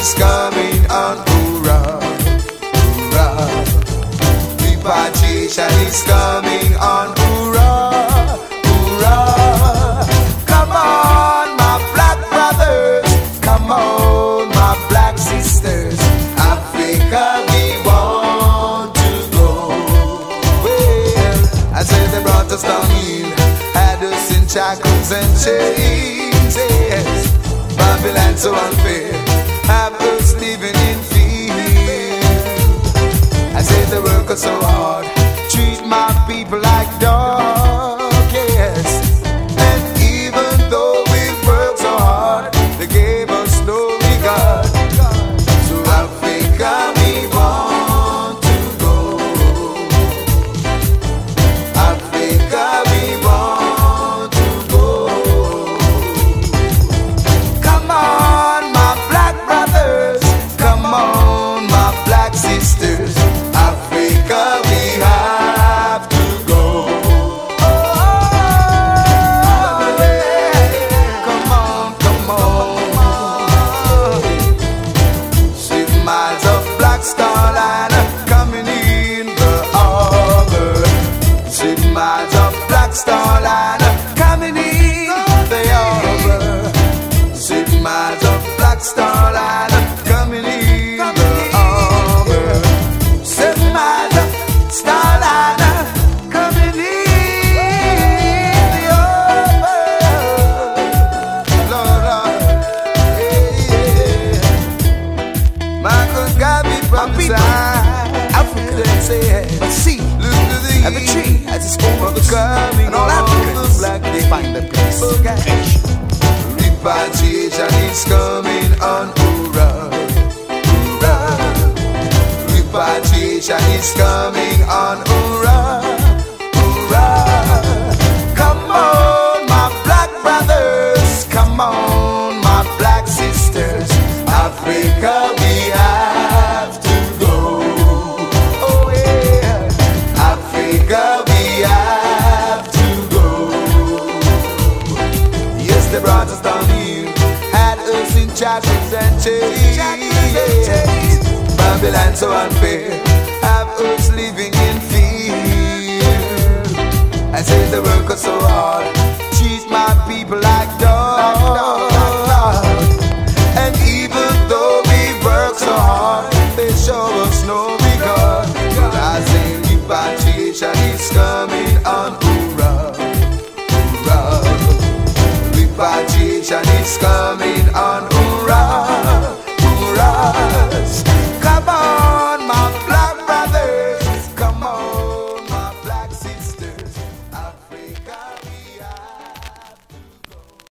is coming on, hoorah, hoorah. Repatriation is coming on, hoorah, hoorah. Come on, my black brothers, come on, my black sisters. Africa, we want to go. Well, I said they brought us down here, had us in shackles and chains, yes. Babylon so unfair, have us living in fear. I say the work is so hard, treat my people like dogs, yes. And even though we work so hard, they gave us no regard. So Africa, we want to go. Africa, we want to go. Come on, my black brothers, come on, my black sisters. Africa, we have to go. Oh, yeah. Come on, come on. 6 miles of Black Star Line coming in the harbor. 6 miles of Black Star Line coming in the harbor. 6 miles of Black Star Line coming in the harbor. 7 miles of Star Line coming in the harbor. Lord, Lord, yeah. Michael Garvey prophesied Africa and said, but see, look to the every tree has its own mother coming, and all Africans they find their place. Repatriation is coming on, hoorah, hoorah. Repatriation is coming on, hoorah, hoorah. Come on, my black brothers, come on, my black sisters. Africa, we have to go. Oh yeah, Africa, we have to go. Yes, they brought us down here, had us in shackles and chains. Babylon so unfair, have us living in fear. I say the work is so hard, treat my people like dogs. And even though we work so hard, they show us no regard. But I say repatriation is coming on, hoorah, hoorah. Repatriation is coming on.